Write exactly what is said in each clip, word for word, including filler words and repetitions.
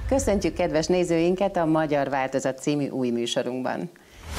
Köszöntjük kedves nézőinket a Magyar Változat című új műsorunkban.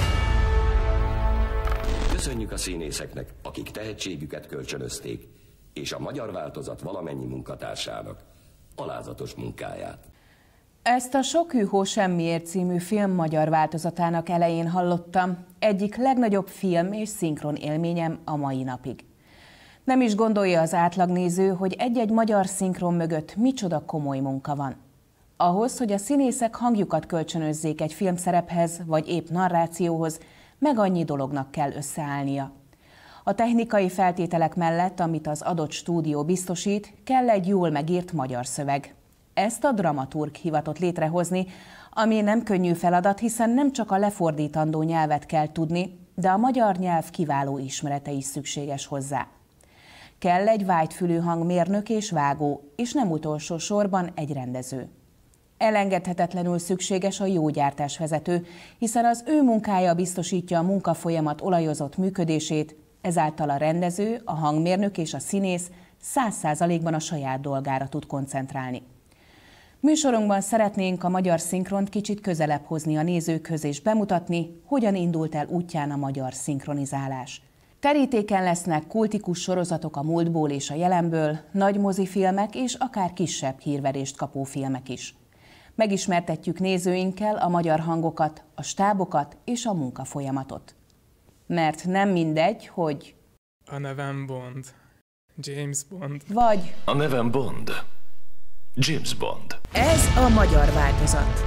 Köszönjük a színészeknek, akik tehetségüket kölcsönözték, és a Magyar Változat valamennyi munkatársának alázatos munkáját. Ezt a Sok hű-hó semmiért című film magyar változatának elején hallottam. Egyik legnagyobb film és szinkron élményem a mai napig. Nem is gondolja az átlagnéző, hogy egy-egy magyar szinkron mögött micsoda komoly munka van. Ahhoz, hogy a színészek hangjukat kölcsönözzék egy filmszerephez vagy épp narrációhoz, meg annyi dolognak kell összeállnia. A technikai feltételek mellett, amit az adott stúdió biztosít, kell egy jól megírt magyar szöveg. Ezt a dramaturg hivatott létrehozni, ami nem könnyű feladat, hiszen nem csak a lefordítandó nyelvet kell tudni, de a magyar nyelv kiváló ismerete is szükséges hozzá. Kell egy vágyfülű hangmérnök és vágó, és nem utolsó sorban egy rendező. Elengedhetetlenül szükséges a jó gyártásvezető, hiszen az ő munkája biztosítja a munkafolyamat olajozott működését, ezáltal a rendező, a hangmérnök és a színész száz százalékban a saját dolgára tud koncentrálni. Műsorunkban szeretnénk a magyar szinkront kicsit közelebb hozni a nézőkhöz és bemutatni, hogyan indult el útján a magyar szinkronizálás. Terítéken lesznek kultikus sorozatok a múltból és a jelenből, nagy mozifilmek és akár kisebb hírverést kapó filmek is. Megismertetjük nézőinkkel a magyar hangokat, a stábokat és a munkafolyamatot. Mert nem mindegy, hogy... A nevem Bond. James Bond. Vagy... A nevem Bond. James Bond. Ez a magyar változat.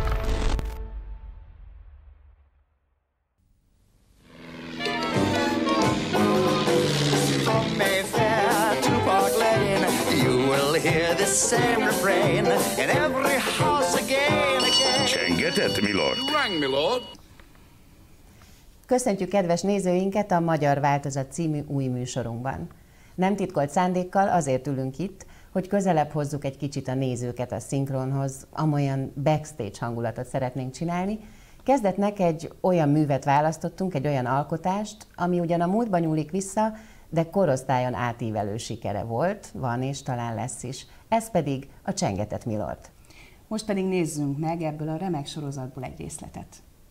Csengetett, milord? Rang, milord. Köszöntjük kedves nézőinket a Magyar Változat című új műsorunkban. Nem titkolt szándékkal azért ülünk itt, hogy közelebb hozzuk egy kicsit a nézőket a szinkronhoz, amolyan backstage hangulatot szeretnénk csinálni. Kezdetnek egy olyan művet választottunk, egy olyan alkotást, ami ugyan a múltba nyúlik vissza, de korosztályon átívelő sikere volt, van és talán lesz is. Ez pedig a Csengetett milord. Most pedig nézzünk meg ebből a remek sorozatból egy részletet.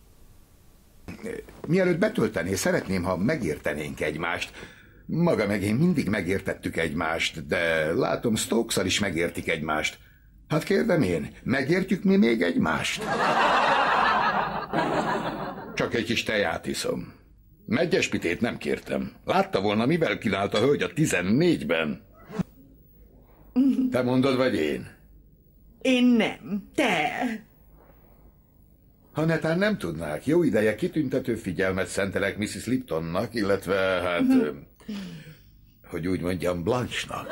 Mielőtt betöltené, szeretném, ha megértenénk egymást. Maga meg én mindig megértettük egymást, de látom, Stokes-szal is megértik egymást. Hát kérdem én, megértjük mi még egymást? Csak egy kis teját iszom. Meggyespitét nem kértem. Látta volna, mivel kínált a hölgy a tizennégyben. Te mondod, vagy én? Én nem, te. Ha netán nem tudnák, jó ideje kitüntető figyelmet szentelek missus Liptonnak, illetve hát, uh-huh. hogy úgy mondjam, Blanche-nak.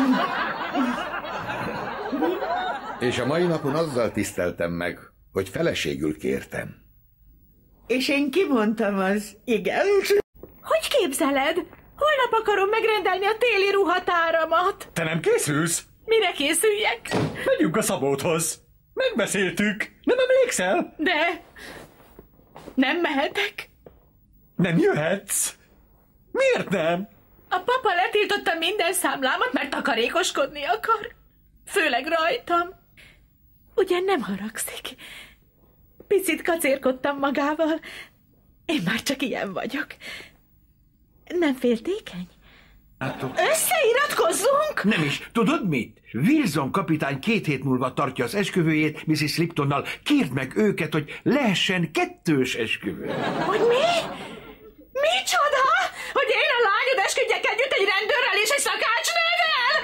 És a mai napon azzal tiszteltem meg, hogy feleségül kértem. És én kimondtam az igen. Hogy képzeled? Holnap akarom megrendelni a téli ruhatáramat. Te nem készülsz? Mire készüljek? Megyünk a Szabóthoz. Megbeszéltük. Nem emlékszel? De... nem mehetek. Nem jöhetsz. Miért nem? A papa letiltotta minden számlámat, mert takarékoskodni akar. Főleg rajtam. Ugye nem haragszik? Picit kacérkodtam magával. Én már csak ilyen vagyok. Nem féltékeny? Összeiratkozzunk? Nem is. Tudod mit? Wilson kapitány két hét múlva tartja az esküvőjét missus Liptonnal. Kérd meg őket, hogy lehessen kettős esküvő. Hogy mi? Micsoda? Hogy én a lányod esküdjek együtt egy rendőrrel és egy szakácsnővel?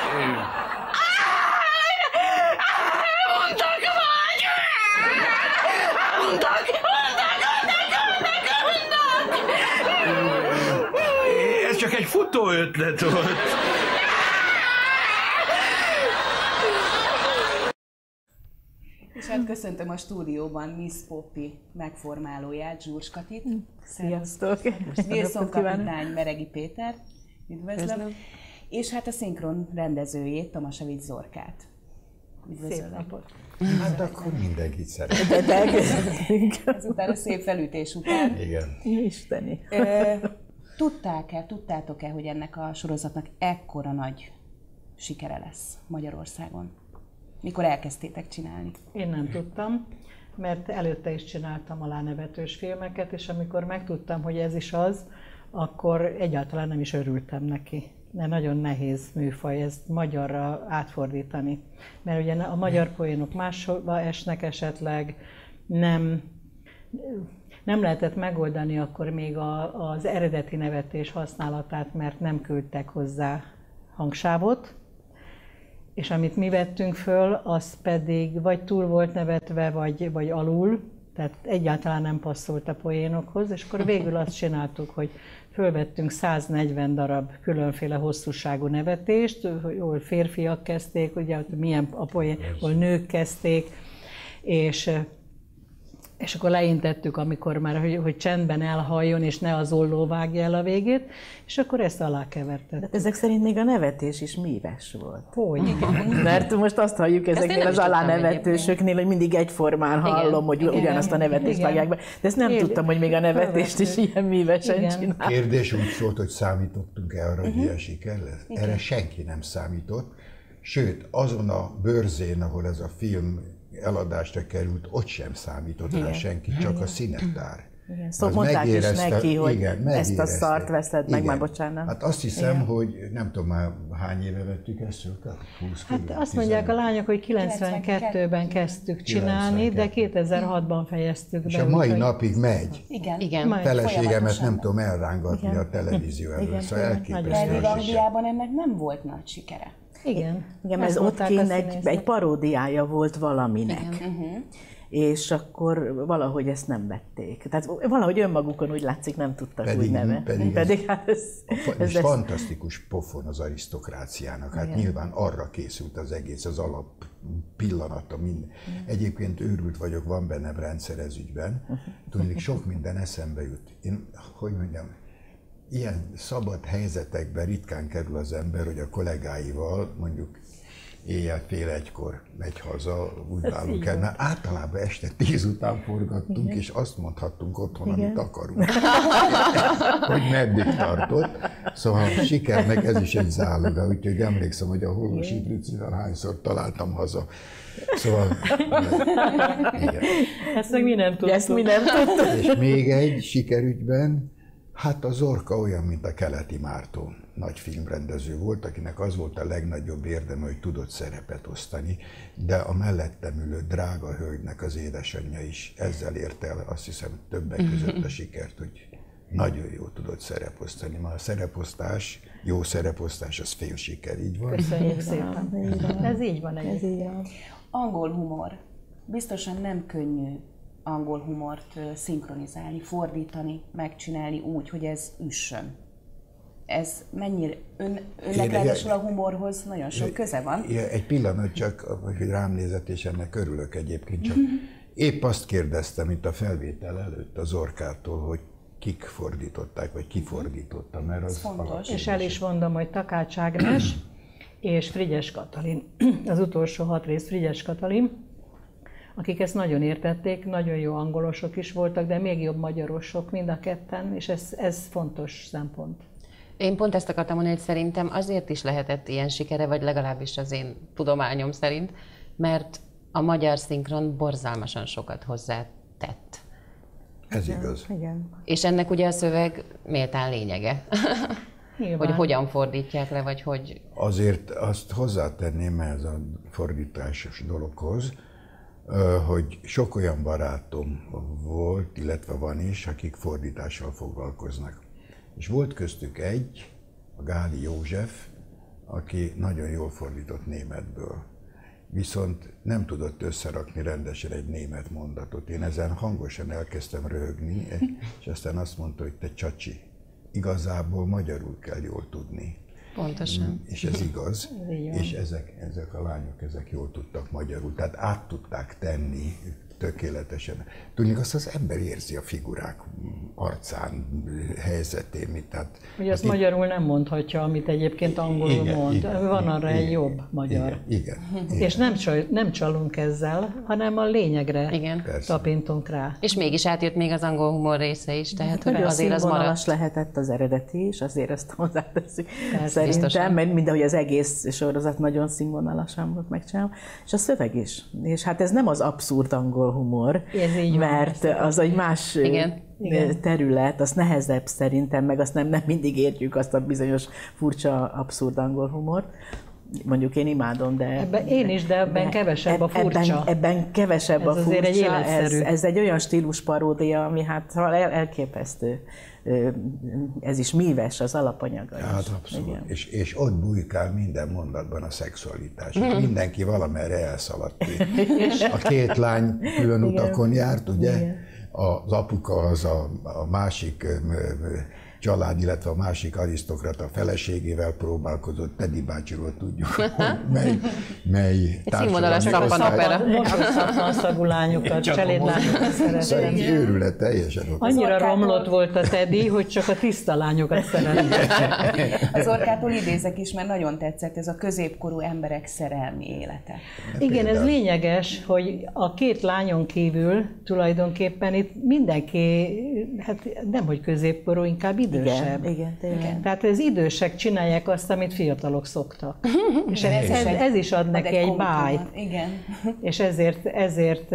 Undak vagy! Undak! Undak! Undak! Undak! Undak! Ez csak egy futó ötlet volt. És hát köszöntöm a stúdióban Miss Poppy megformálóját, Zsúrs Katit. Sziasztok! Wilson kapitány, Meregi Péter. Üdvözlöm. Köszönöm. És hát a szinkron rendezőjét, Tomasevics Zorkát. Szép napot! Hát akkor mindenkit szeretem. De, de elkezdhetünk. Ezután a szép felütés után. Igen. Isteni. Tudták-e, tudtátok-e, hogy ennek a sorozatnak ekkora nagy sikere lesz Magyarországon? mikor elkezdtétek csinálni? Én nem tudtam, mert előtte is csináltam alánevetős filmeket, és amikor megtudtam, hogy ez is az, akkor egyáltalán nem is örültem neki. Mert nagyon nehéz műfaj ezt magyarra átfordítani. Mert ugye a magyar poénok máshova esnek esetleg, nem, nem lehetett megoldani akkor még a, az eredeti nevetés használatát, mert nem küldtek hozzá hangsávot, és amit mi vettünk föl, az pedig vagy túl volt nevetve, vagy, vagy alul, tehát egyáltalán nem passzolt a poénokhoz, és akkor végül azt csináltuk, hogy fölvettünk száznegyven darab különféle hosszúságú nevetést, hol férfiak kezdték, ugye milyen a poén, hol nők kezdték, és, és akkor leintettük, amikor már, hogy, hogy csendben elhalljon, és ne az olló vágja el a végét, és akkor ezt alákevertettük. Ezek szerint még a nevetés is míves volt. Hogy? Mert most azt halljuk ezeknél az alánevetősöknél, hogy mindig egyformán hallom, hogy igen, ugyanazt a nevetést vágják be. De ezt nem Én tudtam, hogy még a nevetést is ilyen mívesen csinál. Kérdés úgy szólt, hogy számítottunk-e arra, hogy ilyen siker lesz? Erre senki nem számított. Sőt, azon a bőrzén, ahol ez a film eladásra került, ott sem számított rá senki, csak a színetár. Igen, szóval mondták is neki, hogy igen, ezt a szart veszed meg, igen. Már bocsánat. Hát azt hiszem, igen. hogy nem tudom már hány éve vettük ezt, húsz Hát körül, azt mondják tizenöt. A lányok, hogy kilencvenkettőben kezdtük csinálni, de kétezer-hatban fejeztük be. És a mai napig megy. Igen. Igen. Feleségemet nem tudom elrángatni igen. a televízió előtt, szóval elképesztő. De Angliában ennek nem volt nagy sikere. Igen. Igen, ez ott kint egy, egy paródiája volt valaminek. Igen. Uh-huh. És akkor valahogy ezt nem vették. Tehát valahogy önmagukon úgy látszik, nem tudtak pedig, úgy neve. Pedig, pedig hát ez, ez, ez fantasztikus pofon az arisztokráciának. Hát igen. Nyilván arra készült az egész, az alap pillanata. Minden. Egyébként őrült vagyok, van bennem rendszer ez ügyben. Tudnék, sok minden eszembe jut. Én, hogy mondjam, ilyen szabad helyzetekben ritkán kerül az ember, hogy a kollégáival mondjuk éjjel fél egykor megy haza, úgy válunk el, mert általában este tíz után forgattunk, igen. és azt mondhattunk otthon, igen. amit akarunk. Hogy meddig tartott. Szóval sikernek ez is egy záloga, úgyhogy emlékszem, hogy a Holmosi Fricivel hányszor találtam haza. Szóval... Igen. Ezt meg mi nem tudtuk. Ezt mi nem tudtuk. És még egy sikerügyben, hát a Zorka olyan, mint a Keleti Márton. Nagy filmrendező volt, akinek az volt a legnagyobb érdeme, hogy tudott szerepet osztani, de a mellettem ülő drága hölgynek az édesanyja is ezzel érte el, azt hiszem, többek között a sikert, hogy nagyon jó tudott szereposztani. Ma a szereposztás, jó szereposztás, az fél siker, így van? Köszönjük szépen. Ez így van egyébként. Angol humor. Biztosan nem könnyű angol humort szinkronizálni, fordítani, megcsinálni úgy, hogy ez üssön. Ez mennyire, ön, önnek ráadásul a humorhoz nagyon sok köze van. Egy pillanat csak, hogy rám nézett, és ennek örülök egyébként, csak épp azt kérdeztem itt a felvétel előtt az Zorkától, hogy kik fordították, vagy ki fordította, mert az fontos. És el is mondom, hogy Takács Ágnes és Frigyes Katalin, az utolsó hat rész Frigyes Katalin, akik ezt nagyon értették, nagyon jó angolosok is voltak, de még jobb magyarosok mind a ketten, és ez, ez fontos szempont. Én pont ezt akartam mondani, hogy szerintem azért is lehetett ilyen sikere, vagy legalábbis az én tudományom szerint, mert a magyar szinkron borzalmasan sokat hozzátett. Ez igaz. Igen. És ennek ugye a szöveg méltán lényege. Hogy hogyan fordítják le, vagy hogy... Azért azt hozzátenném ez a fordításos dologhoz, hogy sok olyan barátom volt, illetve van is, akik fordítással foglalkoznak. És volt köztük egy, a Gáli József, aki nagyon jól fordított németből. Viszont nem tudott összerakni rendesen egy német mondatot. Én ezen hangosan elkezdtem röhögni, és aztán azt mondta, hogy te csacsi, igazából magyarul kell jól tudni. Pontosan. És ez igaz, és ezek, ezek a lányok ezek jól tudtak magyarul, tehát át tudták tenni tökéletesen. Tudjuk, azt az ember érzi a figurák arcán, helyzetén. Mit, tehát, ugye azt magyarul nem mondhatja, amit egyébként angolul igen, mond. Igen, Van arra igen, egy jobb magyar. Igen, igen, és nem, csal, nem csalunk ezzel, hanem a lényegre igen. tapintunk rá. És mégis átjött még az angol humor része is, tehát nagyon azért az maradt. lehetett az eredeti is, azért ezt hozzáteszünk. Szerintem, mert mindahogy az egész sorozat nagyon színvonalasan volt megcsinálva, és a szöveg is. És hát ez nem az abszurd angol humor, mert van, az egy más igen. terület, az nehezebb szerintem, meg azt nem, nem mindig értjük azt a bizonyos furcsa abszurd angol humort. Mondjuk én imádom, de... Ebben én is, de ebben de kevesebb a furcsa. Ebben, ebben kevesebb ez a furcsa. Egy ez, ez egy olyan stílusparódia, ami hát el, elképesztő. Ez is míves az alapanyaga is. Hát abszolút. És, és ott bujkál minden mondatban a szexualitás. Mindenki valamerre elszaladt. A két lány külön utakon járt, ugye? Igen. Az apuka az a, a másik család, illetve a másik arisztokrata feleségével próbálkozott, Teddy bácsiról tudjuk, mely, mely színvonalas szappanopera. Szappanszagú lányokat, cselédlányokat szeretem. Szóval őrület teljesen ott. Annyira romlott volt a Teddy, hogy csak a tiszta lányokat szeretem. Az Orkától idézek is, mert nagyon tetszett ez a középkorú emberek szerelmi élete. Igen, ez lényeges, hogy a két lányon kívül tulajdonképpen itt mindenki, hát nem hogy középkorú, inkább idősebb. Igen, igen, igen. Tehát az idősek csinálják azt, amit fiatalok szoktak. És ez, ez, ez is ad neki egy bájt. Igen. És ezért, ezért,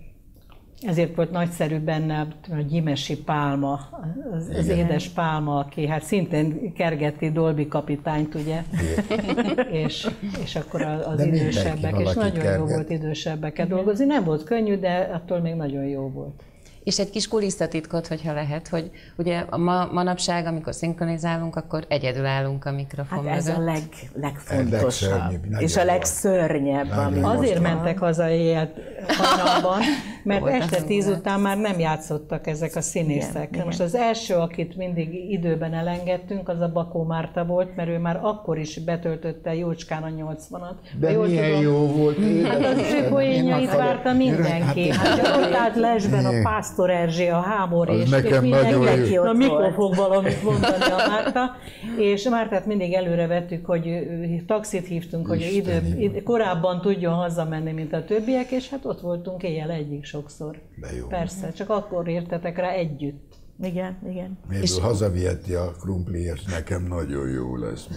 ezért volt nagyszerű benne a Gyimesi Pálma, az, az édes Pálma, aki hát szintén kergeti Dolby kapitányt, ugye? és, és akkor az de idősebbek, és nagyon kerget. Jó volt idősebbeket dolgozni. Nem volt könnyű, de attól még nagyon jó volt. És egy kis kulisszatitkot, hogyha lehet, hogy ugye a ma, manapság, amikor szinkronizálunk, akkor egyedül állunk a mikrofon hát ez mögött. a leg, legfontosabb, és a legszörnyebb. Ami azért mentek haza éjjel hajnalban, mert este tíz után már nem játszottak ezek a színészek. Igen, most az első, akit mindig időben elengedtünk, az a Bakó Márta volt, mert ő már akkor is betöltötte jócskán a nyolcvanat. De jól milyen tudom, jó volt. Hát az ő poénjait várta mindenki. Hát ott állt lesben a Pásztor Erzsé, a Hámor, és, és mindenki a mikor fog valamit mondani a Márta. És Mártát mindig előre vettük, hogy taxit hívtunk, hogy idő, idő, korábban tudjon hazamenni, mint a többiek, és hát ott voltunk éjjel egyik sokszor. Persze, csak akkor értetek rá együtt. Igen, igen. Méből hazaviheti a krumpliért, nekem nagyon jó lesz.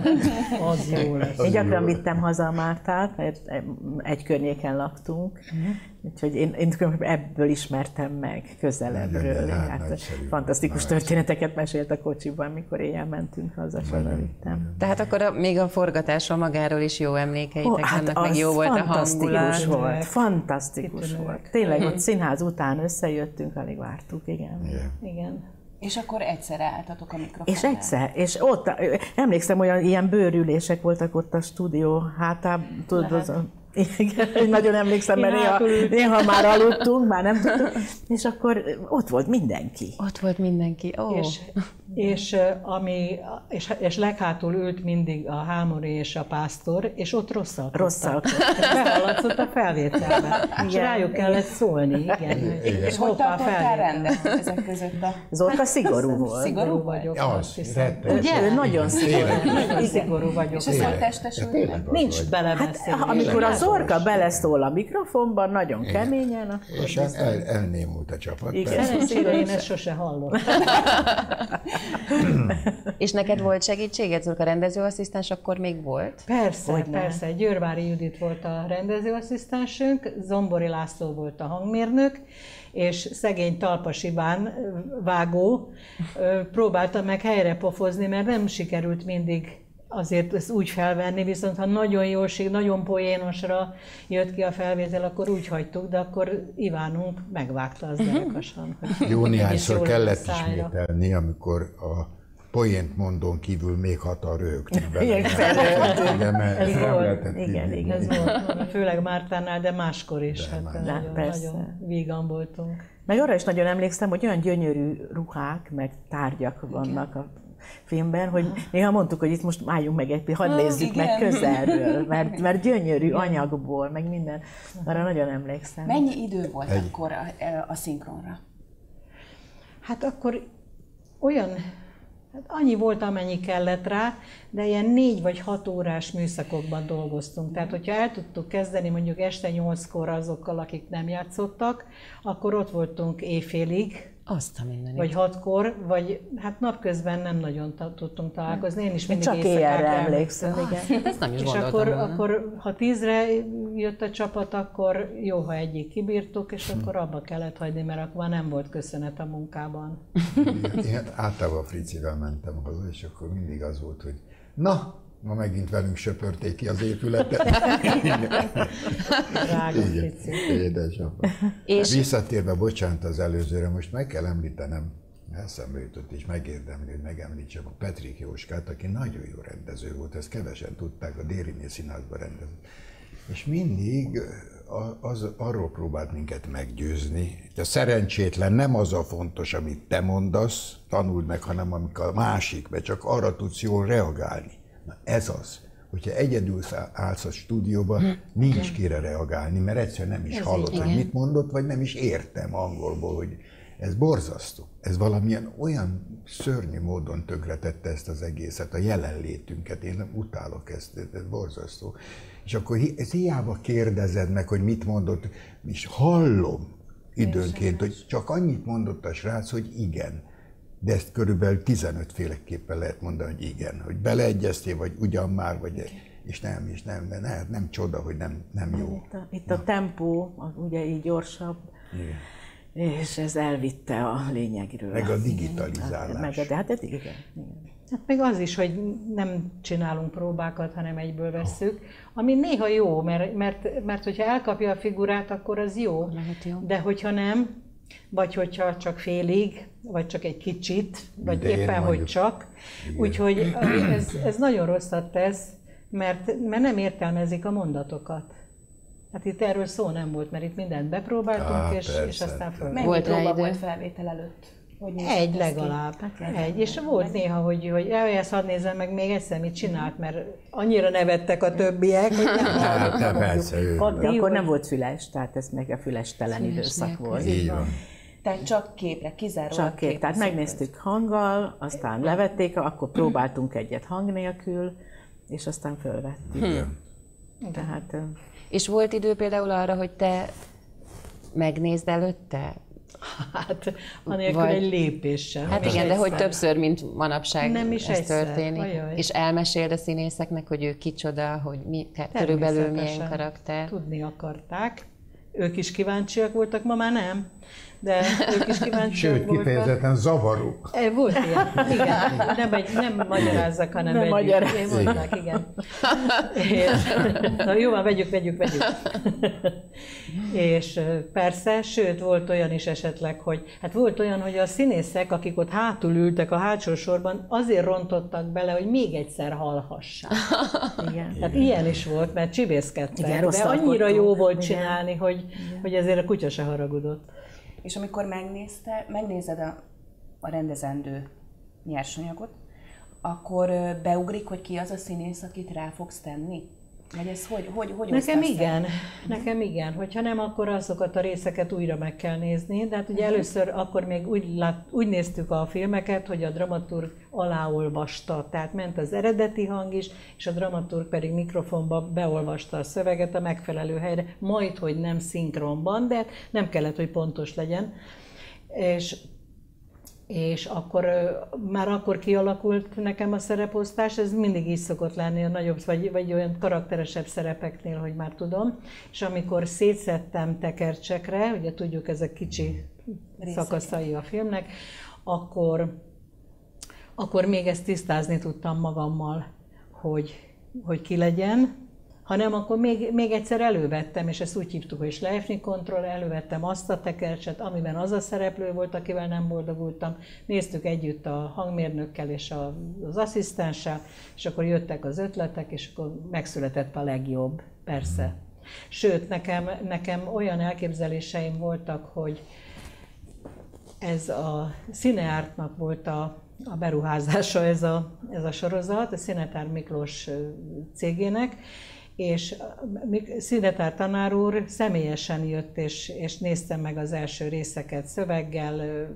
Az jó lesz. Én gyakran vittem haza a Mártát, mert egy környéken laktunk, úgyhogy én, én ebből ismertem meg közelebbről. Hát, fantasztikus történeteket mesélt a kocsiban, mikor éjjel mentünk haza, és oda vittem. Tehát akkor a, még a forgatásról magáról is jó emlékeitek, oh, hát meg jó volt a hangulat. Volt, fantasztikus volt. Tényleg ott színház után összejöttünk, alig vártuk, igen. Yeah. Igen. És akkor egyszer álltatok a mikrofonnál. És egyszer, és ott, emlékszem, olyan ilyen bőrülések voltak ott a stúdió hátán, tudod, az, igen, nagyon emlékszem, mert néha, néha már aludtunk, már nem tudtuk, és akkor ott volt mindenki. Ott volt mindenki, ó. És, és, ami, és, és leghátul ült mindig a Hámori és a Pásztor, és ott rosszalkodtak. Rosszalkodtak. Behallatszott a felvételben. És rájuk kellett szólni, igen. igen. És hogy tartottál rendet ezek között? Az Orka szigorú volt. Szigorú vagyok, az, azt hiszem. Ugye? Ő nagyon szigorú. Nagyon szigorú vagyok. És ez hogy testesült? Nincs belebeszélni. Hát, amikor az Orka beleszól a mikrofonban, nagyon keményen. És el, elnémult a csapat. Szerencsére én ezt sose hallottam. És neked volt segítséged? A rendezőasszisztens akkor még volt? Persze, hogy persze. Nem? Győrvári Judit volt a rendezőasszisztensünk, Zombori László volt a hangmérnök, és szegény Talpas Iván vágó próbálta meg helyre pofozni, mert nem sikerült mindig azért ezt úgy felvenni, viszont ha nagyon jóség, nagyon poénosra jött ki a felvétel, akkor úgy hagytuk, de akkor Ivánunk megvágta az derekasan. Jó néhányszor kellett ismételni, amikor a poént mondón kívül még hatan rögtünk bele. Igen, igen, ez volt. Igen, igen. Ez volt, főleg Mártánál, de máskor is. De hát nagyon, nagyon vígan voltunk. Meg arra is nagyon emlékszem, hogy olyan gyönyörű ruhák, meg tárgyak vannak a filmben, hogy néha mondtuk, hogy itt most álljunk meg egy, hadd nézzük meg közelről, mert, mert gyönyörű igen. anyagból, meg minden. Arra nagyon emlékszem. Mennyi idő volt egy... akkor a, a szinkronra? Hát akkor olyan, hát annyi volt, amennyi kellett rá, de ilyen négy vagy hat órás műszakokban dolgoztunk. Tehát, hogyha el tudtuk kezdeni mondjuk este nyolckor azokkal, akik nem játszottak, akkor ott voltunk éjfélig, azt a mindenit. Vagy hatkor, vagy hát napközben nem nagyon tudtunk találkozni. Én is mindig csak éjjelre emlékszem. Igen. Ezt nem is és akkor, akkor, ha tízre jött a csapat, akkor jó, ha egyik kibírtuk, és akkor abba kellett hagyni, mert akkor nem volt köszönet a munkában. Én általában Fricivel mentem haza, és akkor mindig az volt, hogy na, ma megint velünk söpörték ki az épületet. Drága Frici. Édesapám. És... Visszatérve, bocsánat az előzőre, most meg kell említenem, eszembe jutott és megérdemli, hogy megemlítsem a Petrik Jóskát, aki nagyon jó rendező volt, ezt kevesen tudták, a Dérinél Színházban rendezett. És mindig az, arról próbált minket meggyőzni, hogy a szerencsétlen nem az a fontos, amit te mondasz, tanuld meg, hanem amikor a másik, mert csak arra tudsz jól reagálni. Na ez az, hogyha egyedül állsz a stúdióban, nincs kire reagálni, mert egyszerűen nem is ez hallod, hogy mit mondott, vagy nem is értem angolból, hogy ez borzasztó. Ez valamilyen olyan szörnyű módon tönkretette ezt az egészet, a jelenlétünket, én utálok ezt, ez borzasztó. És akkor ez hiába kérdezed meg, hogy mit mondott, és hallom időnként, hogy csak annyit mondott a srác, hogy igen. De ezt körülbelül tizenöt féleképpen lehet mondani, hogy igen, hogy beleegyeztél, vagy ugyan már, vagy és nem, és nem, de nem, nem csoda, hogy nem, nem jó. Itt a, itt a tempó, ugye így gyorsabb, igen. És ez elvitte a lényegről. Meg a digitalizálás. Meg a, de hát ez igen. igen. Hát meg az is, hogy nem csinálunk próbákat, hanem egyből vesszük, ami néha jó, mert, mert, mert hogyha elkapja a figurát, akkor az jó, jó. De hogyha nem, vagy hogyha csak félig, vagy csak egy kicsit, vagy de éppen, hogy csak. Úgyhogy ez, ez nagyon rosszat tesz, mert, mert nem értelmezik a mondatokat. Hát itt erről szó nem volt, mert itt mindent bepróbáltunk, Á, és, és aztán föl. Mennyi volt próba volt felvétel előtt? Hogy egy legalább. Hát egy. És volt néha, hogy, hogy ezt hadd nézzem meg még egyszer, mit csinált, mert annyira nevettek a többiek, hogy nem hallottam. Persze, akkor nem volt füles, tehát ez még a fülestelen időszak volt. Így van. Tehát csak képre, kizárólag Csak kép. Tehát megnéztük hanggal, aztán levették, akkor próbáltunk egyet hang nélkül, és aztán fölvettük. Hmm. Tehát, és volt idő például arra, hogy te megnézd előtte? Hát, anélkül vagy... egy lépéssel. Hát igen, de hogy többször, mint manapság nem is ez egyszer. történik. Ajaj. És elmeséld a színészeknek, hogy ő kicsoda, hogy mi, körülbelül milyen karakter. Tudni akarták. Ők is kíváncsiak voltak, ma már nem. De ők is kíváncsiak Sőt, voltak. Sőt, kifejezetten zavaró. Volt ilyen, igen. Nem, egy, nem magyarázzak, hanem nem vegyük. Én mondták, igen. És, na jó, van, vegyük, vegyük, vegyük. És persze, sőt, volt olyan is esetleg, hogy hát volt olyan, hogy a színészek, akik ott hátul ültek a hátsó sorban, azért rontottak bele, hogy még egyszer hallhassák. Igen. Tehát ilyen is volt, mert csibészkedtek. Igen, de annyira jó volt csinálni, hogy, hogy ezért a kutya se haragudott. És amikor megnézte, megnézed a, a rendezendő nyersanyagot, akkor beugrik, hogy ki az a színész, akit rá fogsz tenni? Vagy ez hogy, hogy, hogy Nekem igen, nekem igen. Hogyha nem, akkor azokat a részeket újra meg kell nézni. De hát ugye uh-huh. először akkor még úgy, lát, úgy néztük a filmeket, hogy a dramaturg aláolvasta. Tehát ment az eredeti hang is, és a dramaturg pedig mikrofonba beolvasta a szöveget a megfelelő helyre. Majd, hogy nem szinkronban, de nem kellett, hogy pontos legyen. És és akkor már akkor kialakult nekem a szereposztás, ez mindig így szokott lenni a nagyobb, vagy, vagy olyan karakteresebb szerepeknél, hogy már tudom. És amikor szétszedtem tekercsekre, ugye tudjuk, ezek kicsi részek. Szakaszai a filmnek, akkor, akkor még ezt tisztázni tudtam magammal, hogy, hogy ki legyen. Ha nem, akkor még, még egyszer elővettem, és ezt úgy hívtuk, hogy Schleifni kontroll, elővettem azt a tekercset, amiben az a szereplő volt, akivel nem boldogultam. Néztük együtt a hangmérnökkel és a, az asszisztenssel, és akkor jöttek az ötletek, és akkor megszületett a legjobb, persze. Sőt, nekem, nekem olyan elképzeléseim voltak, hogy ez a Cineartnak volt a a beruházása ez a, ez a sorozat, a Szinetár Miklós cégének, és Szinetár tanár úr személyesen jött, és, és nézte meg az első részeket szöveggel,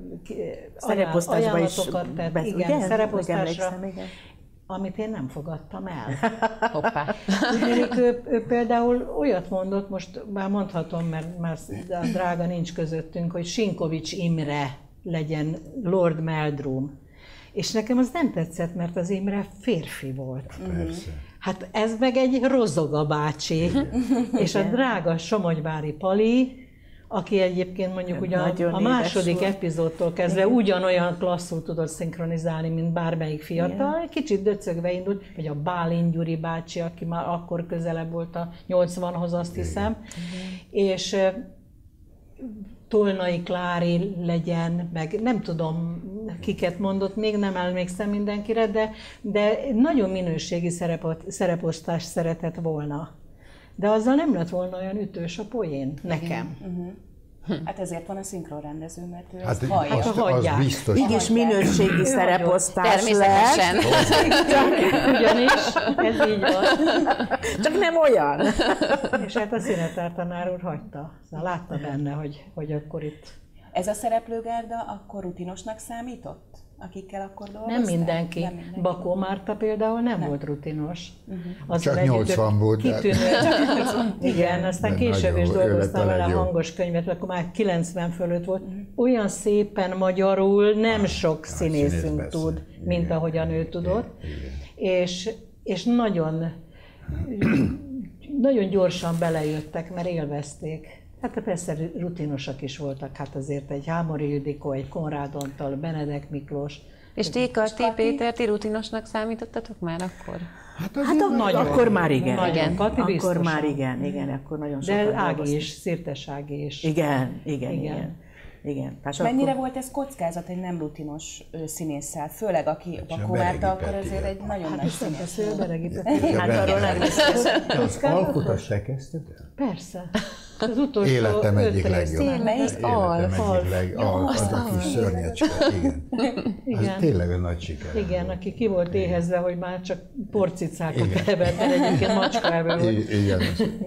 ajánlatokat tett, be, igen, igen, szereposztásra, amit én nem fogadtam el. Hoppá. ő, ő például olyat mondott, most már mondhatom, mert már a drága nincs közöttünk, hogy Sinkovics Imre legyen Lord Meldrum. És nekem az nem tetszett, mert az Imre férfi volt. Persze. Hát ez meg egy Rozoga bácsi, és a drága Somogyvári Pali, aki egyébként mondjuk ugyan a második epizódtól kezdve ugyanolyan klasszul tudott szinkronizálni, mint bármelyik fiatal, egy kicsit döcögve indult, vagy a Bálint Gyuri bácsi, aki már akkor közelebb volt a nyolcvanhoz, azt hiszem, igen. És Tolnai Klári legyen, meg nem tudom, kiket mondott, még nem emlékszem mindenkire, de, de nagyon minőségi szerepot, szereposztást szeretett volna. De azzal nem lett volna olyan ütős a poén nekem. Uh-huh. Hát ezért van a szinkronrendező, mert ő hát azt hallja. Azt, az biztos. Így is minőségi szereposztás természetesen. Ugyanis, ez így van. Csak nem olyan. És hát a Szinetár tanár úr hagyta. Szóval látta benne, hogy, hogy akkor itt... Ez a szereplőgárda akkor rutinosnak számított? Akikkel akkor dolgoztál? Nem mindenki. Nem mindenki. Bakó Márta például nem, nem. volt rutinos. Uh-huh. Csak nyolcvan volt. Kitűnő. Igen, aztán nem később is dolgoztam vele a hangos könyvet, akkor már kilencven fölött volt. Uh-huh. Olyan szépen magyarul nem ah, sok színészünk színész tud, igen, mint ahogyan ő tudott. Igen, igen. És, és nagyon, nagyon gyorsan belejöttek, mert élvezték. Hát persze rutinosak is voltak, hát azért egy Hámori Ildikó, egy Konrád Antal, Benedek Miklós. És ti, Kati Péter, ti rutinosnak számítottatok már akkor? Hát, hát a, nagyon, akkor már igen. Nagyon, igen. Kati akkor biztosan. már igen, igen, akkor nagyon sokan de Ági is, Szirtes Ági is. Igen, igen, igen. igen. igen. Mennyire akkor... volt ez kockázat egy nem rutinos színésszel? Főleg aki Bakó Márta, akkor azért egy nagyon hát nagy színész. Hát arról nem beszélsz. Az alkotást te kezdted el? Persze. Az utolsó életem egyik legjobb. Melyik al? Életem egyik legjobb. Az a kis szörnyecske, igen. igen. Az tényleg egy nagy siker. Igen, aki ki volt éhezve, hogy már csak porcicákat evett, mert egyébként macskaelve volt. Igen.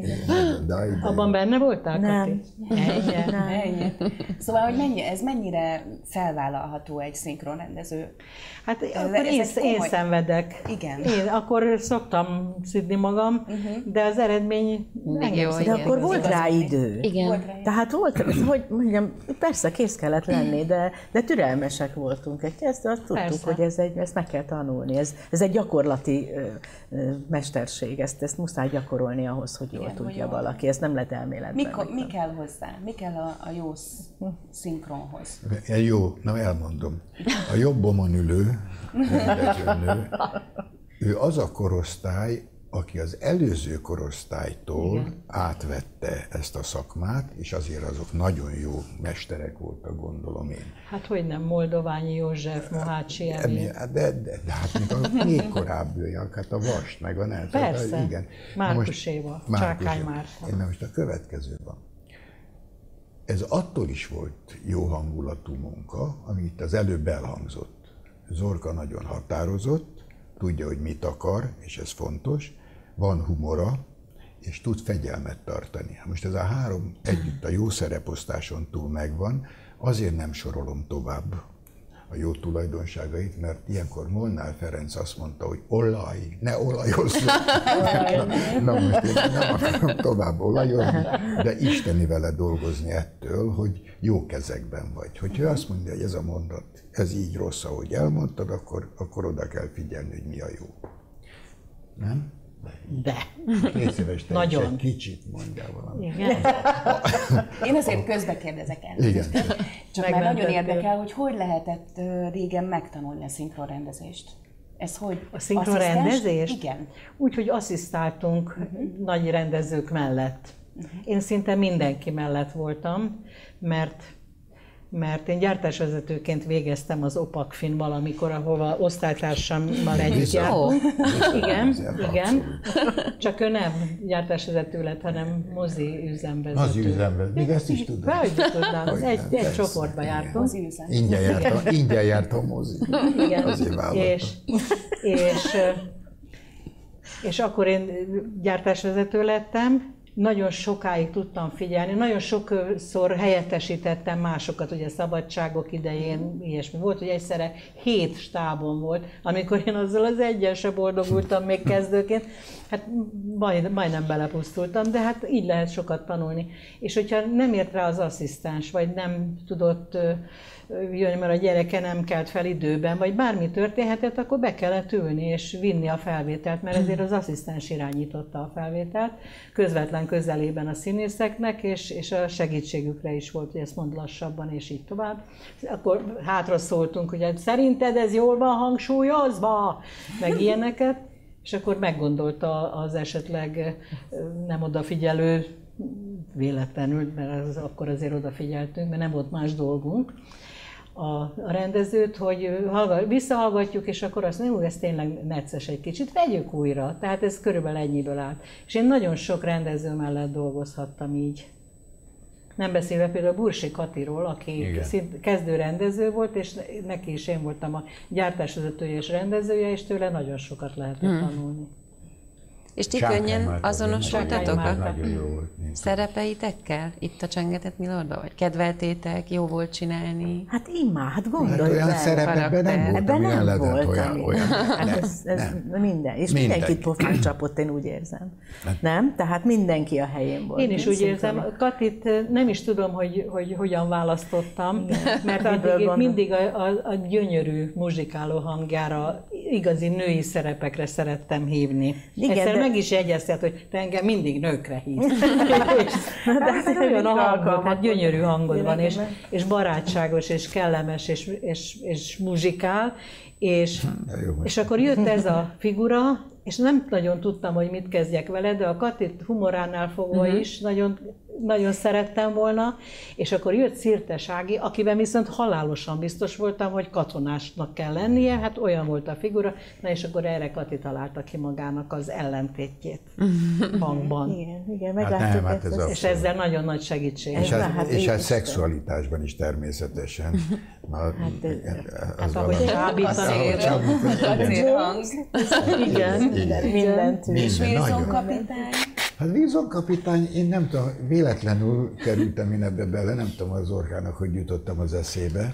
Abban benne voltál, Kati? Nem. Ennyi. Szóval, hogy mennyi, ez mennyire felvállalható egy szinkronrendező? Hát akkor én, én szenvedek. Igen. Én akkor szoktam szidni magam, uh-huh. de az eredmény jó. De akkor volt rá idő. Igen. Volt rá idő. Tehát volt, hogy mondjam, persze kész kellett lenni, de, de türelmesek voltunk. Ezt azt tudtuk, persze. hogy ez egy, ezt meg kell tanulni. Ez, ez egy gyakorlati ö, ö, mesterség. Ezt, ezt muszáj gyakorolni ahhoz, hogy jól igen, tudja hogy valaki. Ezt nem lehet elméletben. Mikor, mi kell hozzá? Mi kell a, a jó szinkronhoz? Jó, na elmondom. A jobbomon ülő rendezőnő, ő az a korosztály, aki az előző korosztálytól igen. átvette ezt a szakmát, és azért azok nagyon jó mesterek voltak, gondolom én. Hát hogy nem, Moldoványi József, Mohácsi Emil. De, de, de, de hát még a még korábbiak, hát a Vast, meg a Nelt. Persze, hát, igen. Márkus Éva, Csákány Márta. Na most a következő van. Ez attól is volt jó hangulatú munka, ami itt az előbb elhangzott. Zorka nagyon határozott, tudja, hogy mit akar, és ez fontos, van humora, és tud fegyelmet tartani. Most ez a három együtt a jó szereposztáson túl megvan, azért nem sorolom tovább a jó tulajdonságait, mert ilyenkor Molnár Ferenc azt mondta, hogy olaj, ne olajozzuk. Na most én nem akarom tovább olajozni, de isteni vele dolgozni ettől, hogy jó kezekben vagy. Hogyha ő azt mondja, hogy ez a mondat, ez így rossz, ahogy elmondtad, akkor, akkor oda kell figyelni, hogy mi a jó. Nem? De. Kétszíves te is egy kicsit mondjál valamit. Igen. Én azért közbe kérdezek el. Igen. Csak már nagyon érdekel, hogy hogy lehetett régen megtanulni a szinkronrendezést. Ez hogy? A szinkronrendezést? Igen. Úgy, hogy asszisztáltunk uh-huh. nagy rendezők mellett. Uh-huh. Én szinte mindenki mellett voltam, mert mert én gyártásvezetőként végeztem az Opakfin valamikor, ahova osztálytársammal együtt jártunk. Igen, igen. Csak ő nem gyártásvezető lett, hanem mozi üzemvezető. Mozi üzemvezető. Még ezt is tudom. Hogy tudnám, egy, egy persze, csoportba jártunk. Ingyen jártam, ingyen jártam mozi. Igen, és, és És akkor én gyártásvezető lettem, nagyon sokáig tudtam figyelni, nagyon sokszor helyettesítettem másokat, ugye szabadságok idején, ilyesmi volt, hogy egyszerre hét stábom volt, amikor én azzal az egyen se boldogultam még kezdőként, hát majd, majdnem belepusztultam, de hát így lehet sokat tanulni. És hogyha nem ért rá az asszisztens, vagy nem tudott jönni, mert a gyereke nem kelt fel időben, vagy bármi történhetett, akkor be kellett ülni és vinni a felvételt, mert ezért az asszisztens irányította a felvételt, közvetlen közelében a színészeknek, és, és a segítségükre is volt, hogy ezt mond lassabban, és így tovább. Akkor hátra szóltunk, hogy szerinted ez jól van hangsúlyozva, meg ilyeneket, és akkor meggondolta az esetleg nem odafigyelő, véletlenül, mert az, akkor azért odafigyeltünk, mert nem volt más dolgunk, a rendezőt, hogy visszahallgatjuk, és akkor azt mondjuk, ez tényleg necces egy kicsit, vegyük újra. Tehát ez körülbelül ennyiből állt. És én nagyon sok rendező mellett dolgozhattam így. Nem beszélve például Bursi Katiról, aki kezdő rendező volt, és neki is én voltam a gyártásvezetője és rendezője, és tőle nagyon sokat lehetett hmm. tanulni. És ti könnyen azonosultatok a szerepeitekkel itt a Csengetett Milordban? Vagy kedveltétek, jó volt csinálni? Hát imád, hát gondolj hát olyan szerepekben nem voltam, nem lehetett voltam olyan. olyan. Hát ez, ez nem. minden. És Mindenki. mindenkit pofán csapott, én úgy érzem. Nem? Tehát mindenki a helyén volt. Én is úgy érzem. Katit nem is tudom, hogy, hogy hogyan választottam, mert addig mindig a, a, a gyönyörű muzsikáló hangjára, igazi női szerepekre szerettem hívni. Igen, meg is jegyeztet, hogy te engem mindig nőkre hívsz. De hát olyan a hangod, hát gyönyörű hangod van, és, és barátságos, és kellemes, és, és, és muzsikál, és, és akkor jött ez a figura, és nem nagyon tudtam, hogy mit kezdjek vele, de a Katit humoránál fogva uh-huh. is nagyon, nagyon szerettem volna, és akkor jött Szirtes Ági, akiben viszont halálosan biztos voltam, hogy katonásnak kell lennie, hát olyan volt a figura, na és akkor erre Kati találta ki magának az ellentétjét hangban. Igen, igen, meglátjuk hát nem, ezt. Hát és ezzel nagyon-nagy segítség. És ez, hát és ez szexualitásban is természetesen. Na, hát, hát ahogy csábítani. Igen. Mindent. És Wilson kapitány? Hát Wilson kapitány, én nem tudom, véletlenül kerültem én ebbe bele, nem tudom az Orkának, hogy jutottam az eszébe,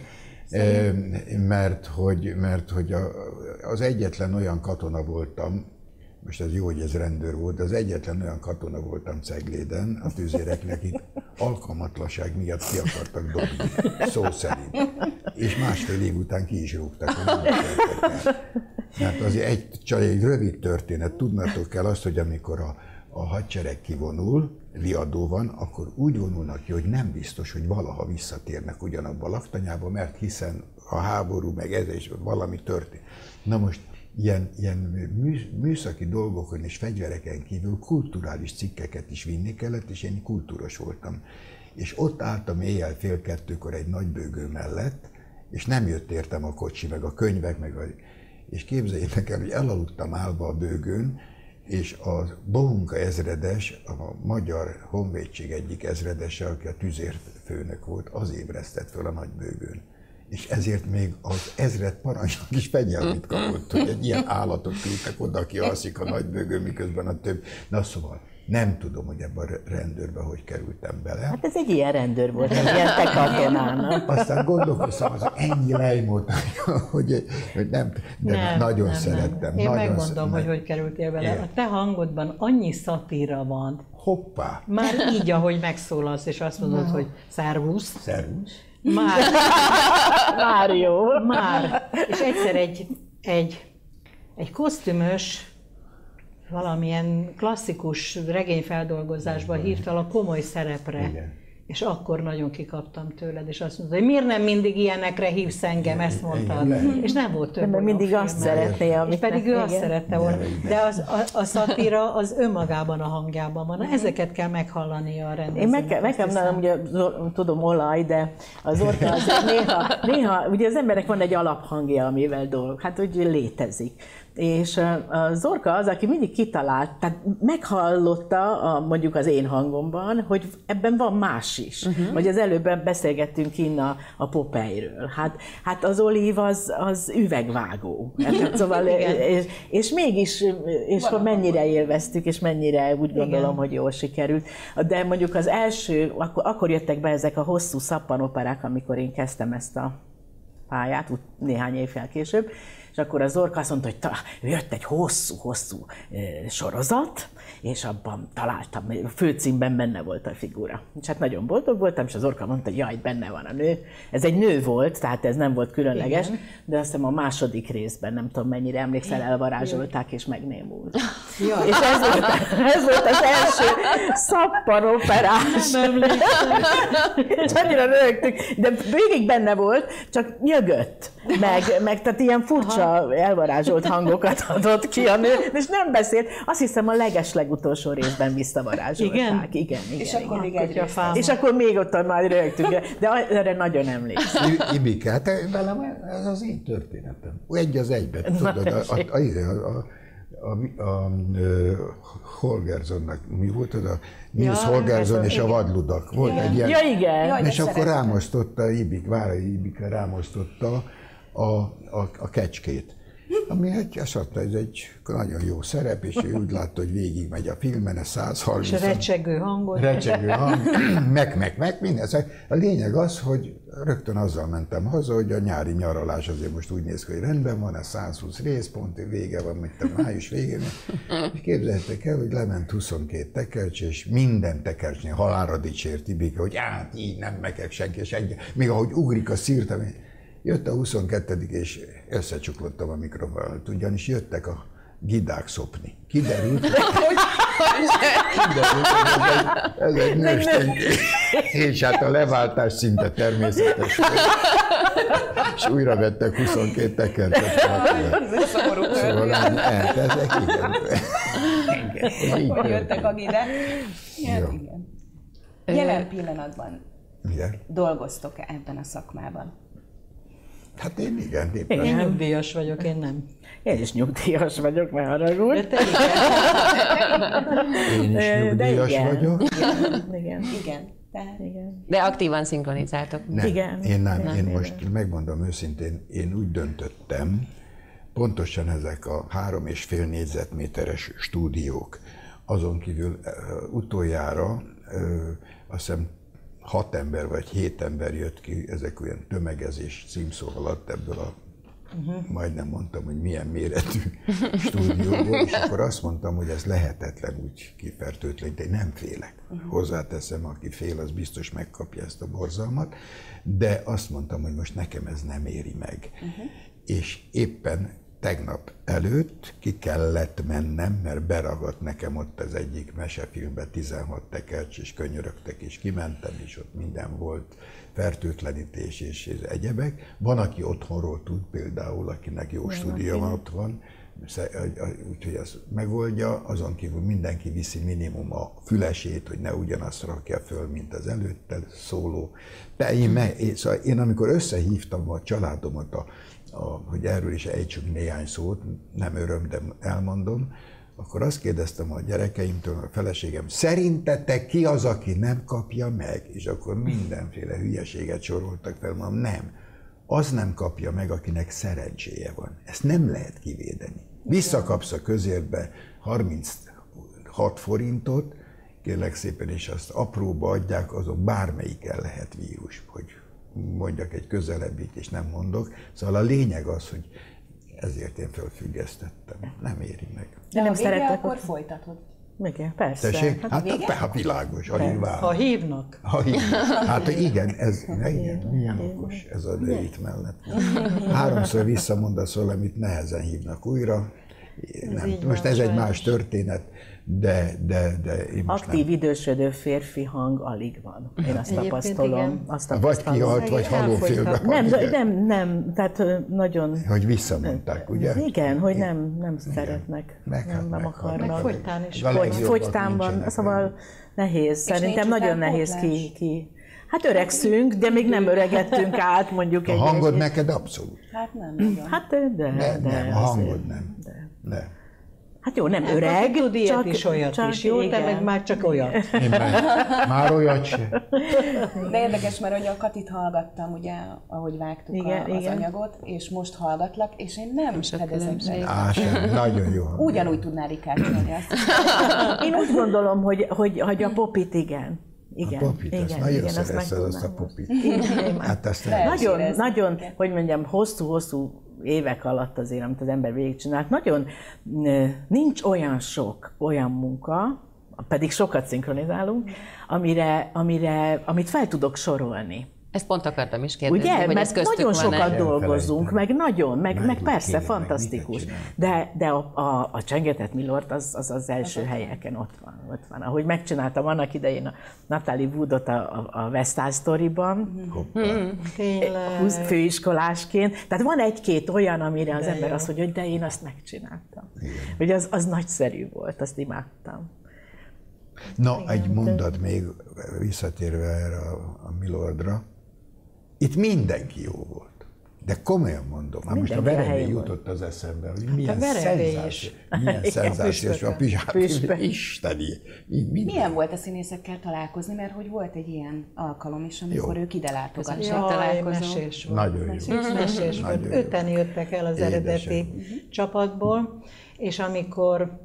mert hogy, mert hogy a, az egyetlen olyan katona voltam, most ez jó, hogy ez rendőr volt, de az egyetlen olyan katona voltam Cegléden, a tüzéreknek itt alkalmatlanság miatt ki akartak dobni, szó szerint. És másfél év után ki is rúgtak, hogy nem akartak. Mert azért egy, csak egy rövid történet, tudnátok kell azt, hogy amikor a, a hadsereg kivonul, riadó van, akkor úgy vonulnak ki, hogy nem biztos, hogy valaha visszatérnek ugyanabba a laktanyába, mert hiszen a háború meg ez és valami történt. Na most ilyen, ilyen mű, műszaki dolgokon és fegyvereken kívül kulturális cikkeket is vinni kellett, és én kultúros voltam. És ott álltam éjjel fél kettőkor egy nagybőgő mellett, és nem jött értem a kocsi, meg a könyvek, meg a... És képzeljétek el, hogy elaludtam állva a bőgőn, és a Bohunka ezredes, a magyar honvédség egyik ezredese, aki a tüzérfőnök volt, az ébresztett föl a nagybőgőn. És ezért még az ezred parancsnok is fegyelmét kapott, hogy egy ilyen állatot küldtek oda, aki alszik a nagybőgőn, miközben a több. Na szóval, nem tudom, hogy ebben a rendőrbe hogy kerültem bele. Hát ez egy ilyen rendőr volt, egy ilyen te katonának. Aztán gondolkoztam, az ennyi lejmót, hogy, hogy nem, de nem, nagyon nem, szerettem. Nem. Én nagyon megmondom, hogy hogy kerültél bele. Igen. A te hangodban annyi szatíra van. Hoppá! Már így, ahogy megszólalsz, és azt mondod, no. hogy szervusz. Szervusz. Már. Már jó. Már. És egyszer egy, egy, egy kosztümös, valamilyen klasszikus regényfeldolgozásban hívtalak komoly szerepre. Igen. És akkor nagyon kikaptam tőled, és azt mondta, hogy miért nem mindig ilyenekre hívsz engem, ezt mondtad. Igen. És nem volt több. Nem, mindig azt szeretné, amit és pedig ő azt szerette volna. De az, a, a szatíra az önmagában a hangjában van. Ezeket kell meghallania a rendezőnek. Én nekem nem, ugye tudom olaj, de az Orka azért néha, néha, ugye az emberek van egy alaphangja, amivel dolg, hát úgy létezik. És a Zorka az, aki mindig kitalált, tehát meghallotta a, mondjuk az én hangomban, hogy ebben van más is. Uh-huh. Vagy az előbb beszélgettünk innen a, a Popeye-ről. Hát, hát az Olive az, az üvegvágó. Hát, szóval, és, és mégis, és mennyire élveztük, és mennyire úgy gondolom, igen, hogy jól sikerült. De mondjuk az első, akkor, akkor jöttek be ezek a hosszú szappanoperák, amikor én kezdtem ezt a pályát, néhány évvel később, és akkor a Zorka azt mondta, hogy ta, jött egy hosszú-hosszú e, sorozat, és abban találtam, a főcímben benne volt a figura. És hát nagyon boldog voltam, és az Zorka mondta, hogy jaj, benne van a nő. Ez egy nő volt, tehát ez nem volt különleges, igen, de azt hiszem a második részben, nem tudom mennyire emlékszel, elvarázsolták, és megnémult. Jaj. És ez volt, ez volt az első szappanoperás. Nem emlékszem. És annyira rögtünk, de végig benne volt, csak nyögött. Meg, meg tehát ilyen furcsa, aha, elvarázsolt hangokat adott ki a nő, és nem beszélt. Azt hiszem a legeslegutolsó részben visszavarázsolták. Igen? Igen, igen. És igen, akkor még egy És akkor még ott már rögtünk, de erre nagyon emlékszem. Ibike, hát velem ez az én történetem. Egy az egyben. Tudod, a, a, a, a, a, a, a Holgerssonnak mi volt az a Nils ja, Holgersson és a vadludak. Volt igen, egy ilyen, ja, igen. Ja, és akkor rámosztotta, Ibik, Várai Ibike rámosztotta a, a, a kecskét. Ami egy, azt mondta, ez egy nagyon jó szerep, és ő úgy látta, hogy végig megy a filmen, ez száz harminc. És a recsegő hangot. Recsegő hang, meg, meg, meg, minden. A lényeg az, hogy rögtön azzal mentem haza, hogy a nyári nyaralás azért most úgy néz ki, hogy rendben van, ez száz húsz részpont, vége van, mint a május végén. És képzeljétek el, hogy lement huszonkét tekercs, és minden tekercsnél halálra dicsért Ibike, hogy hát így nem mekek senki, és egy, még ahogy ugrik a szírtam, jött a huszonkettő és összecsuklottam a mikrofonot, ugyanis jöttek a gidák szopni. Kiderült, hogy kiderült, hogy ez egy, ez egy nőstény, és hát a leváltás szinte természetes. És újra vettek huszonkét tekercset. Szóval ezek igen. Hogy jöttek a gidák? Igen. Jelen pillanatban dolgoztok-e ebben a szakmában? Hát én igen. Éppen. Én nyugdíjas vagyok, én nem. Én is nyugdíjas vagyok, ne haragudj. De te igen. Én is nyugdíjas igen. vagyok. Igen, igen. Igen. Tehát igen. De aktívan szinkronizáltok. Nem, igen. Én nem. nem. Én most megmondom őszintén, én úgy döntöttem, pontosan ezek a három és fél négyzetméteres stúdiók, azon kívül uh, utoljára uh, azt hiszem hat ember vagy hét ember jött ki, ezek olyan tömegezés címszó alatt ebből a, uh-huh. majdnem mondtam, hogy milyen méretű stúdióból, és akkor azt mondtam, hogy ez lehetetlen úgy kifertőtleníteni, nem félek. Uh-huh. Hozzáteszem, aki fél, az biztos megkapja ezt a borzalmat, de azt mondtam, hogy most nekem ez nem éri meg. Uh-huh. És éppen tegnap előtt ki kellett mennem, mert beragadt nekem ott az egyik mesefilmben tizenhat tekercs, és könyörögtek, és kimentem, és ott minden volt, fertőtlenítés és egyebek. Van, aki otthonról tud például, akinek jó stúdió van otthon, úgyhogy ezt megoldja, azon kívül mindenki viszi minimum a fülesét, hogy ne ugyanazt rakja föl, mint az előtte szóló. De én, me, én, szóval én amikor összehívtam a családomat, a, a, hogy erről is ejtsünk néhány szót, nem öröm, de elmondom, akkor azt kérdeztem a gyerekeimtől, a feleségem, szerintetek ki az, aki nem kapja meg? És akkor mindenféle hülyeséget soroltak fel, mondom, nem. Az nem kapja meg, akinek szerencséje van. Ezt nem lehet kivédeni. Visszakapsz a közérbe harminchat forintot, kérlek szépen, és azt apróba adják, azon bármelyiken lehet vírus, hogy mondjak egy közelebbit, és nem mondok. Szóval a lényeg az, hogy ezért én felfüggesztettem. Nem éri meg. De nem szerettek, akkor folytatod. Igen, persze. Tessék? Hát, hát, hát, hát világos, alig vár. Ha hívnak. Ha hívnak. Hát igen, ez igen, milyen okos ez a nő itt mellett. Háromszor visszamondasz valamit, nehezen hívnak újra. Nem, most ez egy más történet, de, de, de én most aktív, nem. idősödő férfi hang alig van. Én azt tapasztalom. Azt tapasztalom. Vagy kihalt, vagy halófélbe. Nem, nem, nem, tehát nagyon... Hogy visszamondták, ugye? Igen, hogy nem, nem szeretnek, meg, nem, nem akarnak. Meg fogytán is. Fogy, fogytán van, szóval nehéz. Szerintem nagyon nehéz ki, ki. Hát öregszünk, de még nem öregettünk át, mondjuk. A hangod egy, neked abszolút. Hát nem nagyon. Hát de, de, de, de nem, a hangod nem. De. Nem. Hát jó, nem hát öreg, tud ilyet csak, is, olyat csak is. Jó, te meg már csak olyat. Én már, már olyat se. De érdekes, mert hogy a Katit hallgattam, ugye, ahogy vágtuk igen, a, az igen. anyagot, és most hallgatlak, és én nem fedezem meg. Á, sem, nagyon jó. Ugyanúgy tudná rikácsolni azt. Én úgy gondolom, hogy, hogy, hogy a popit igen. Igen, a popit, igen, azt nagyon igen, szerezted azt a popit. Hát azt nagyon, nagyon, hogy mondjam, hosszú-hosszú évek alatt azért, amit az ember végigcsinált, nagyon nincs olyan sok olyan munka, pedig sokat szinkronizálunk, amire, amire, amit fel tudok sorolni. Ezt pont akartam is kérdezni, ugye? hogy Mert ez köztük nagyon van-e? sokat dolgozunk, meg nagyon, meg, meg persze, kéne, fantasztikus. De, de a, a, a Csengetett Milort az az, az első az helyeken ott van, ott van. Ahogy megcsináltam annak idején a Natalie Woodot a, a, a West Side Story-ban, Tényleg. főiskolásként. Tehát van egy-két olyan, amire az De ember jó. azt mondja, hogy de én azt megcsináltam. Hogy az, az nagyszerű volt, azt imádtam. Na, Igen, egy de- mondat még visszatérve erre a, a Milordra. Itt mindenki jó volt. De komolyan mondom, hát most a Mindenki a veremény helyén jutott az eszembe, hogy milyen veremény szenzáció, is. milyen Igen, szenzációs a püspökön. pizsák, Püspök. isteni. Így minden. Milyen volt a színészekkel találkozni, mert hogy volt egy ilyen alkalom is, amikor Jó. ők ide látogattak. Jaj, mesés volt. Nagyon jó. Mesés, mesés volt. Nagyon jó. Öten jöttek el az Édesem. eredeti csapatból, és amikor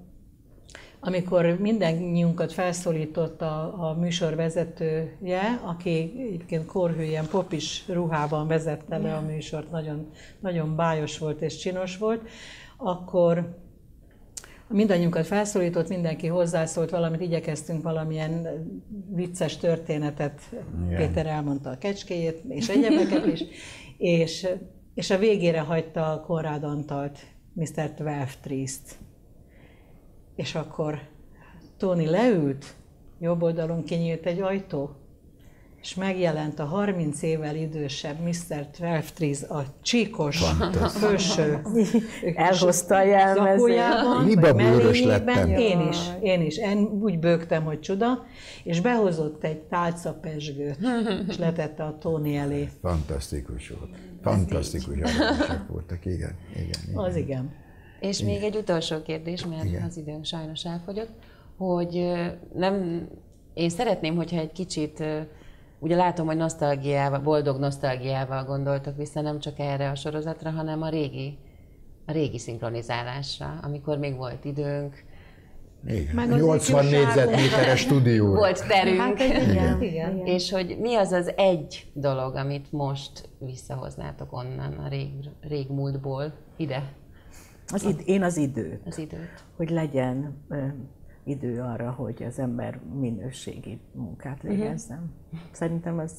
amikor mindannyiunkat felszólított a, a műsorvezetője, aki egyébként korhűen popis ruhában vezette le a műsort, nagyon, nagyon bájos volt és csinos volt, akkor mindannyiunkat felszólított, mindenki hozzászólt valamit, igyekeztünk valamilyen vicces történetet, Igen. Péter elmondta a kecskéjét, és egyebeket is, és, és a végére hagyta a Konrád Antalt, miszter Twelve Trees-t. És akkor Tony leült, jobb oldalon kinyílt egy ajtó, és megjelent a harminc évvel idősebb miszter Twelve Trees a csíkos felső Elhozta a jelmezét. zakójában, Libabőrös mellényében. lettem. Én is, én is. Én úgy bőgtem, hogy csoda, és behozott egy tálca pezsgőt, és letette a Tony elé. Fantasztikus volt. Fantasztikus arányosak voltak, igen. igen, igen. Az igen. És még egy utolsó kérdés, mert Igen. az időnk sajnos elfogyott, hogy ö, nem, én szeretném, hogyha egy kicsit, ö, ugye látom, hogy nosztalgiával, boldog nosztalgiával gondoltok vissza nem csak erre a sorozatra, hanem a régi, a régi szinkronizálásra, amikor még volt időnk, Igen. Meg az nyolcvan ifjúságunk. négyzetméteres stúdió. volt terünk, Hát igen, igen. igen. és hogy mi az az egy dolog, amit most visszahoznátok onnan a rég, régmúltból ide, Az id- én az időt. az időt. Hogy legyen ö, idő arra, hogy az ember minőségi munkát végezzen. Szerintem ez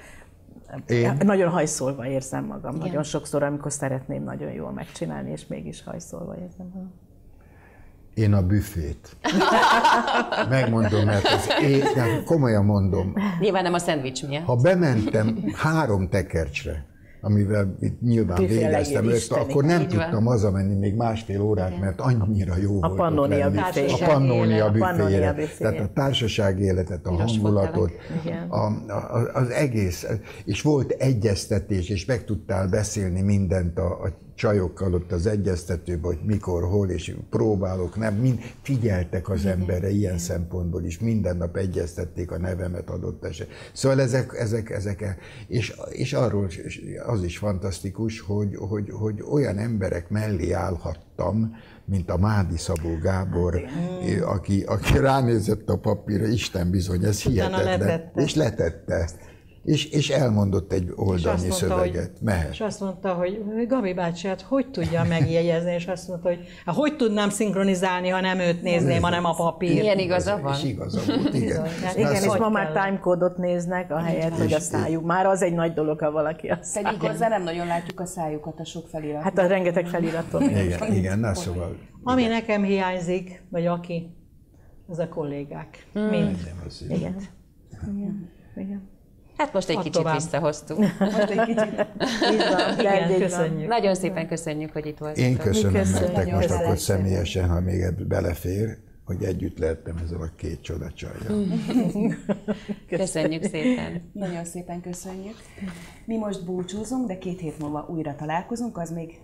Én? nagyon hajszolva érzem magam. Igen. Nagyon sokszor, amikor szeretném nagyon jól megcsinálni, és mégis hajszolva érzem magam. Én a büfét. Megmondom, mert az én, de komolyan mondom, Nyilván nem a szendvics miatt. ha bementem három tekercsre, amivel itt nyilván Büfé a végeztem, legjobb őt, isteni. akkor nem Így van. tudtam hazamenni még másfél órát, mert annyira jó A volt Pannonia ott lenni. büféje. A Pannonia A Pannonia büféjére. büféje. Tehát a társasági életet, a Piros hangulatot, Igen. a, a, az egész, és volt egyeztetés, és meg tudtál beszélni mindent a, a csajokkal ott az egyeztetőben, hogy mikor, hol, és próbálok, nem, mind figyeltek az emberre ilyen szempontból is, minden nap egyeztették a nevemet adott eset. Szóval ezek, ezek, ezek, és, és arról az is fantasztikus, hogy, hogy, hogy olyan emberek mellé állhattam, mint a Mádi Szabó Gábor, aki, aki ránézett a papírra, Isten bizony, ez Utána hihetetlen, letette. és letette. És, és elmondott egy És oldalnyi azt mondta, szöveget. hogy, Mehet. és azt mondta, hogy Gabi bácsi, hát hogy tudja megjegyezni, és azt mondta, hogy hát hogy tudnám szinkronizálni, ha nem őt nézném, hanem a papírt. Milyen igaza van? És igaza volt, igen. Hát Igen, ez és hogy ma már kell? timecode-ot néznek, ahelyett, hogy a szájuk. Már az egy nagy dolog, ha valaki a szájuk. Pedig hozzá nem nagyon látjuk a szájukat a sok felirat. Hát a rengeteg feliraton. Igen, igen, na szóval. Ami nekem hiányzik, vagy aki, az a kollégák. Mind. Nem az így. Igen. Igen. Igen. Hát most egy Add kicsit tovább. visszahoztuk. Most egy kicsit. Így van, Igen, így van. köszönjük. Nagyon szépen köszönjük, hogy itt voltatok. Én köszönöm Mi köszönjük. nektek Nagyon most akkor hálás vagyok. személyesen, ha még ebbe belefér, hogy együtt lehettem ezzel a két csoda csajjal. Köszönjük szépen. Nagyon szépen köszönjük. Mi most búcsúzunk, de két hét múlva újra találkozunk, az még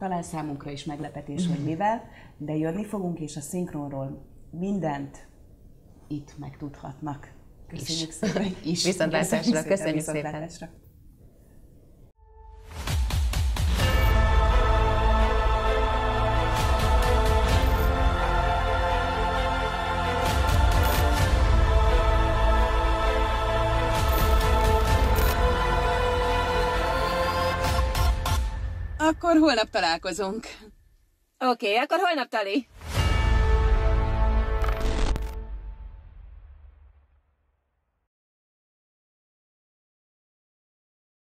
talán számunkra is meglepetés, hogy mivel, de jönni fogunk, és a szinkronról mindent itt megtudhatnak. Köszönjük is. szépen is. Viszontlátásra, köszönjük szépen. Akkor holnap találkozunk. Oké, okay, akkor holnap, Tali.